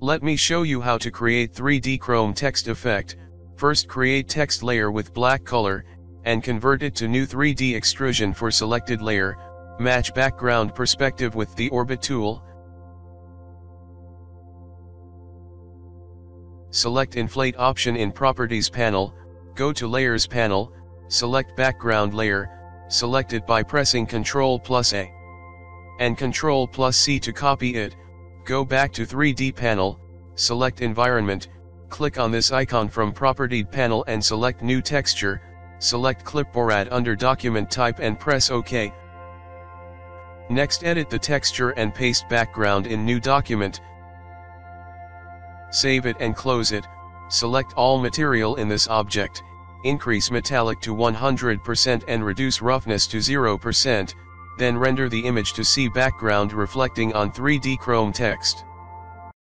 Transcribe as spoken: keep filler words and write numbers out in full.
Let me show you how to create three D chrome text effect. First, create text layer with black color, and convert it to new three D extrusion for selected layer. Match background perspective with the orbit tool. Select inflate option in properties panel, go to layers panel, select background layer, select it by pressing Ctrl plus A. And Ctrl plus C to copy it. Go back to three D panel, select environment, click on this icon from property panel and select new texture, select clipboard under document type and press OK. Next, edit the texture and paste background in new document. Save it and close it. Select all material in this object, increase metallic to one hundred percent and reduce roughness to zero percent. Then render the image to see background reflecting on three D chrome text.